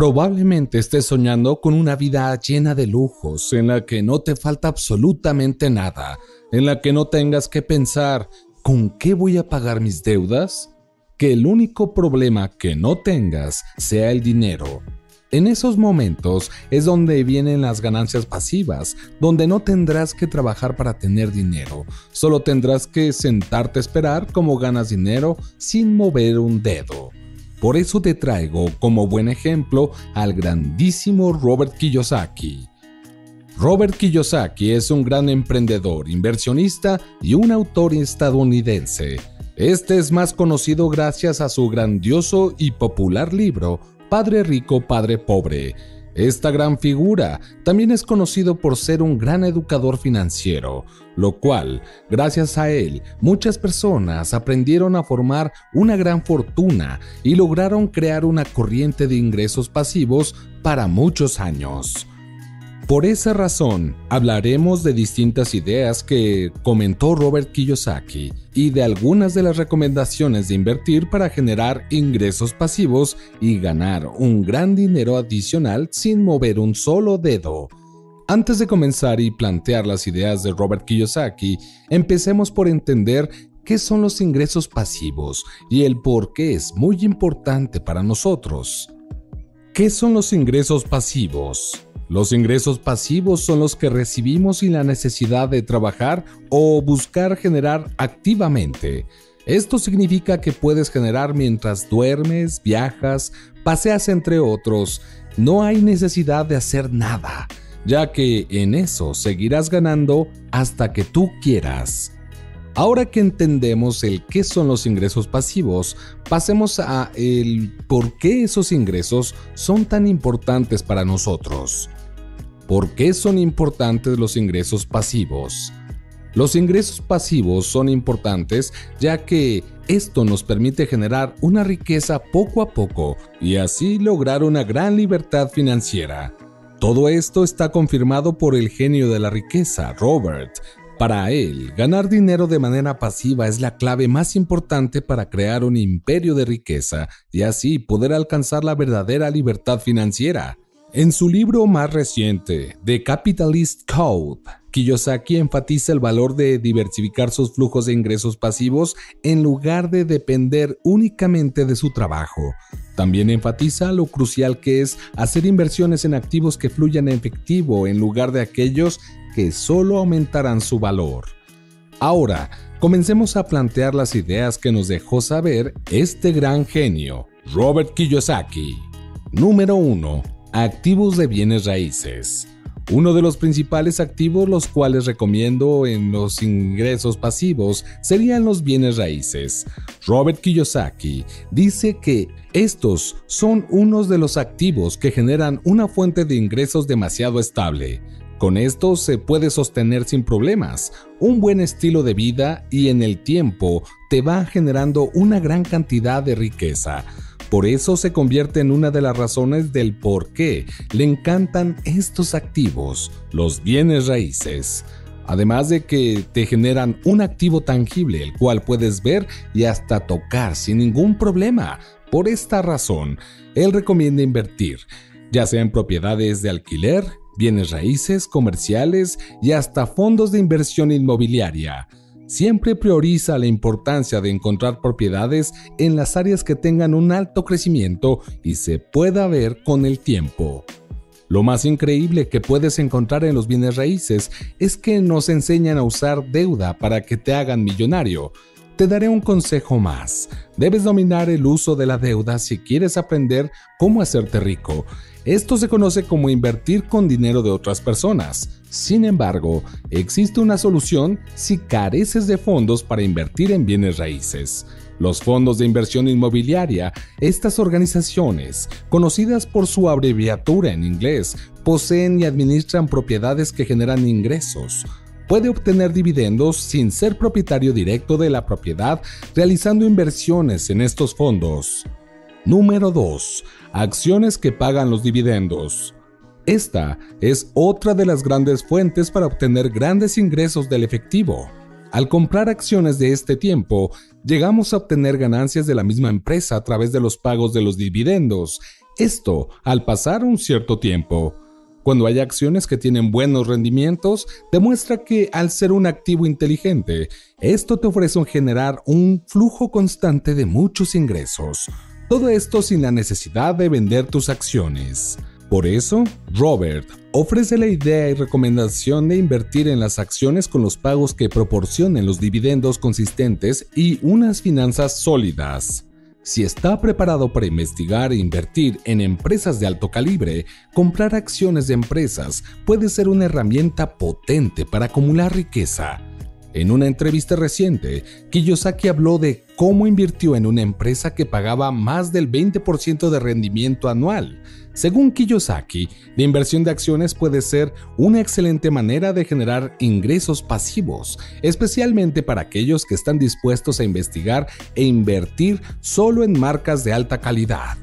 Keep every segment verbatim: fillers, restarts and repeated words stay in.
Probablemente estés soñando con una vida llena de lujos, en la que no te falta absolutamente nada, en la que no tengas que pensar ¿con qué voy a pagar mis deudas? Que el único problema que no tengas sea el dinero. En esos momentos es donde vienen las ganancias pasivas, donde no tendrás que trabajar para tener dinero, solo tendrás que sentarte a esperar cómo ganas dinero sin mover un dedo. Por eso te traigo como buen ejemplo al grandísimo Robert Kiyosaki. Robert Kiyosaki es un gran emprendedor, inversionista y un autor estadounidense. Este es más conocido gracias a su grandioso y popular libro Padre Rico, Padre Pobre. Esta gran figura también es conocido por ser un gran educador financiero, lo cual, gracias a él, muchas personas aprendieron a formar una gran fortuna y lograron crear una corriente de ingresos pasivos para muchos años. Por esa razón, hablaremos de distintas ideas que comentó Robert Kiyosaki y de algunas de las recomendaciones de invertir para generar ingresos pasivos y ganar un gran dinero adicional sin mover un solo dedo. Antes de comenzar y plantear las ideas de Robert Kiyosaki, empecemos por entender qué son los ingresos pasivos y el por qué es muy importante para nosotros. ¿Qué son los ingresos pasivos? Los ingresos pasivos son los que recibimos sin la necesidad de trabajar o buscar generar activamente. Esto significa que puedes generar mientras duermes, viajas, paseas entre otros. No hay necesidad de hacer nada, ya que en eso seguirás ganando hasta que tú quieras. Ahora que entendemos el qué son los ingresos pasivos, pasemos a el por qué esos ingresos son tan importantes para nosotros. ¿Por qué son importantes los ingresos pasivos? Los ingresos pasivos son importantes ya que esto nos permite generar una riqueza poco a poco y así lograr una gran libertad financiera. Todo esto está confirmado por el genio de la riqueza, Robert. Para él, ganar dinero de manera pasiva es la clave más importante para crear un imperio de riqueza y así poder alcanzar la verdadera libertad financiera. En su libro más reciente, The Capitalist Code, Kiyosaki enfatiza el valor de diversificar sus flujos de ingresos pasivos en lugar de depender únicamente de su trabajo. También enfatiza lo crucial que es hacer inversiones en activos que fluyan en efectivo en lugar de aquellos que solo aumentarán su valor. Ahora, comencemos a plantear las ideas que nos dejó saber este gran genio, Robert Kiyosaki. Número uno. Activos de bienes raíces. Uno de los principales activos los cuales recomiendo en los ingresos pasivos serían los bienes raíces. Robert Kiyosaki dice que estos son unos de los activos que generan una fuente de ingresos demasiado estable. Con esto se puede sostener sin problemas, un buen estilo de vida y en el tiempo te va generando una gran cantidad de riqueza. Por eso se convierte en una de las razones del por qué le encantan estos activos, los bienes raíces. Además de que te generan un activo tangible, el cual puedes ver y hasta tocar sin ningún problema. Por esta razón, él recomienda invertir, ya sea en propiedades de alquiler, bienes raíces, comerciales y hasta fondos de inversión inmobiliaria. Siempre prioriza la importancia de encontrar propiedades en las áreas que tengan un alto crecimiento y se pueda ver con el tiempo. Lo más increíble que puedes encontrar en los bienes raíces es que nos enseñan a usar deuda para que te hagan millonario. Te daré un consejo más. Debes dominar el uso de la deuda si quieres aprender cómo hacerte rico. Esto se conoce como invertir con dinero de otras personas. Sin embargo, existe una solución si careces de fondos para invertir en bienes raíces. Los fondos de inversión inmobiliaria, estas organizaciones, conocidas por su abreviatura en inglés, poseen y administran propiedades que generan ingresos. Puede obtener dividendos sin ser propietario directo de la propiedad, realizando inversiones en estos fondos. Número dos. Acciones que pagan los dividendos. Esta es otra de las grandes fuentes para obtener grandes ingresos del efectivo. Al comprar acciones de este tiempo, llegamos a obtener ganancias de la misma empresa a través de los pagos de los dividendos. Esto al pasar un cierto tiempo. Cuando hay acciones que tienen buenos rendimientos, demuestra que al ser un activo inteligente, esto te ofrece generar un flujo constante de muchos ingresos. Todo esto sin la necesidad de vender tus acciones. Por eso, Robert ofrece la idea y recomendación de invertir en las acciones con los pagos que proporcionen los dividendos consistentes y unas finanzas sólidas. Si está preparado para investigar e invertir en empresas de alto calibre, comprar acciones de empresas puede ser una herramienta potente para acumular riqueza. En una entrevista reciente, Kiyosaki habló de cómo invirtió en una empresa que pagaba más del veinte por ciento de rendimiento anual. Según Kiyosaki, la inversión de acciones puede ser una excelente manera de generar ingresos pasivos, especialmente para aquellos que están dispuestos a investigar e invertir solo en marcas de alta calidad.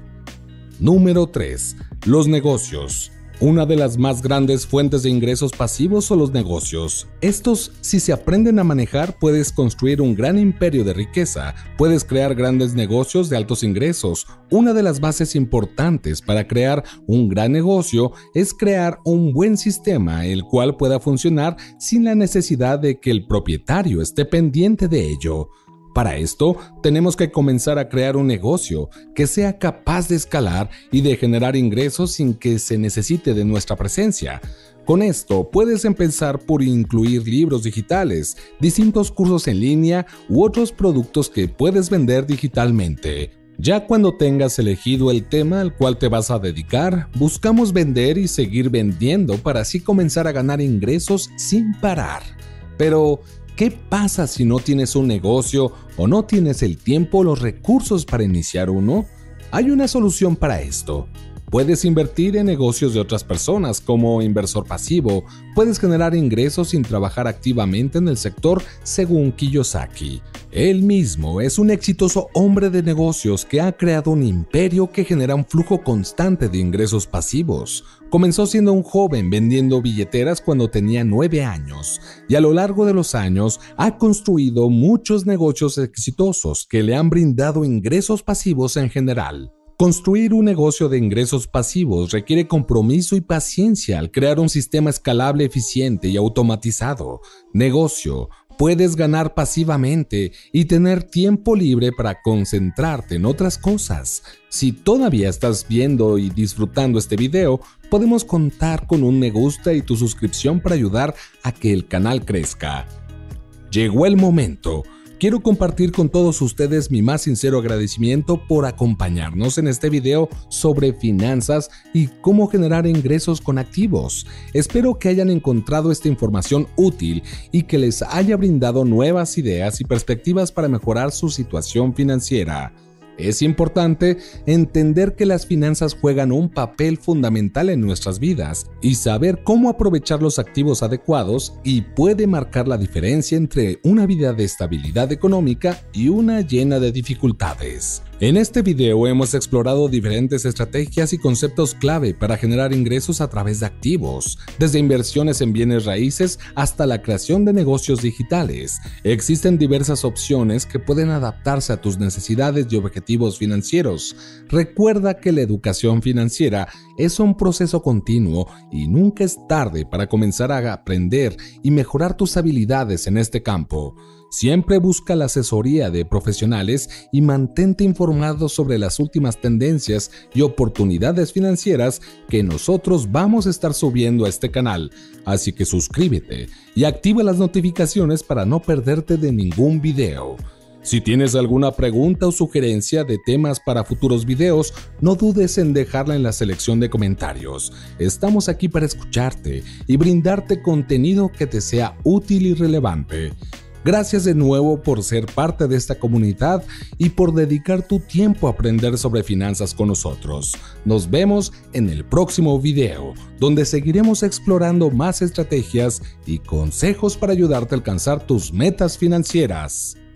Número tres. Los negocios. Una de las más grandes fuentes de ingresos pasivos son los negocios. Estos, si se aprenden a manejar, puedes construir un gran imperio de riqueza, puedes crear grandes negocios de altos ingresos. Una de las bases importantes para crear un gran negocio es crear un buen sistema el cual pueda funcionar sin la necesidad de que el propietario esté pendiente de ello. Para esto, tenemos que comenzar a crear un negocio que sea capaz de escalar y de generar ingresos sin que se necesite de nuestra presencia. Con esto, puedes empezar por incluir libros digitales, distintos cursos en línea u otros productos que puedes vender digitalmente. Ya cuando tengas elegido el tema al cual te vas a dedicar, buscamos vender y seguir vendiendo para así comenzar a ganar ingresos sin parar. Pero, ¿qué pasa si no tienes un negocio o no tienes el tiempo o los recursos para iniciar uno? Hay una solución para esto. Puedes invertir en negocios de otras personas como inversor pasivo. Puedes generar ingresos sin trabajar activamente en el sector, según Kiyosaki. Él mismo es un exitoso hombre de negocios que ha creado un imperio que genera un flujo constante de ingresos pasivos. Comenzó siendo un joven vendiendo billeteras cuando tenía nueve años y a lo largo de los años ha construido muchos negocios exitosos que le han brindado ingresos pasivos en general. Construir un negocio de ingresos pasivos requiere compromiso y paciencia al crear un sistema escalable, eficiente y automatizado. Negocio. Puedes ganar pasivamente y tener tiempo libre para concentrarte en otras cosas. Si todavía estás viendo y disfrutando este video, podemos contar con un me gusta y tu suscripción para ayudar a que el canal crezca. Llegó el momento. Quiero compartir con todos ustedes mi más sincero agradecimiento por acompañarnos en este video sobre finanzas y cómo generar ingresos con activos. Espero que hayan encontrado esta información útil y que les haya brindado nuevas ideas y perspectivas para mejorar su situación financiera. Es importante entender que las finanzas juegan un papel fundamental en nuestras vidas y saber cómo aprovechar los activos adecuados y puede marcar la diferencia entre una vida de estabilidad económica y una llena de dificultades. En este video hemos explorado diferentes estrategias y conceptos clave para generar ingresos a través de activos, desde inversiones en bienes raíces hasta la creación de negocios digitales. Existen diversas opciones que pueden adaptarse a tus necesidades y objetivos financieros. Recuerda que la educación financiera es un proceso continuo y nunca es tarde para comenzar a aprender y mejorar tus habilidades en este campo. Siempre busca la asesoría de profesionales y mantente informado sobre las últimas tendencias y oportunidades financieras que nosotros vamos a estar subiendo a este canal. Así que suscríbete y activa las notificaciones para no perderte de ningún video. Si tienes alguna pregunta o sugerencia de temas para futuros videos, no dudes en dejarla en la selección de comentarios. Estamos aquí para escucharte y brindarte contenido que te sea útil y relevante. Gracias de nuevo por ser parte de esta comunidad y por dedicar tu tiempo a aprender sobre finanzas con nosotros. Nos vemos en el próximo video, donde seguiremos explorando más estrategias y consejos para ayudarte a alcanzar tus metas financieras.